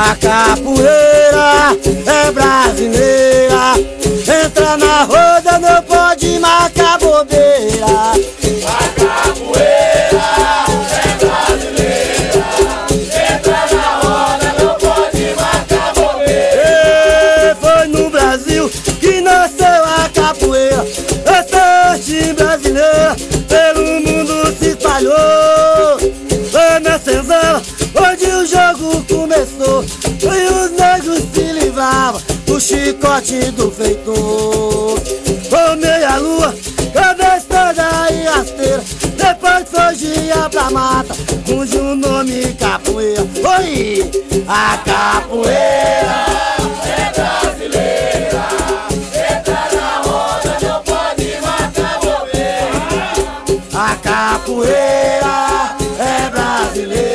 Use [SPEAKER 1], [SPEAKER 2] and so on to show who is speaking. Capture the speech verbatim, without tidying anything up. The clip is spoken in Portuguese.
[SPEAKER 1] A capoeira é brasileira, entra na roda, não pode marcar bobeira.
[SPEAKER 2] A capoeira é brasileira, entra na roda, não pode marcar bobeira.
[SPEAKER 1] E foi no Brasil que nasceu a capoeira, essa arte brasileira pelo mundo se espalhou. Foi na senzala onde o jogo começou, e os negros se livravam do chicote do feitor. Foi meia lua, cabeçada e rasteira, depois fugia pra mata, cujo nome capoeira. Oi! A capoeira
[SPEAKER 2] É brasileira, entra na roda, não pode marcar bobeira.
[SPEAKER 1] A capoeira é brasileira.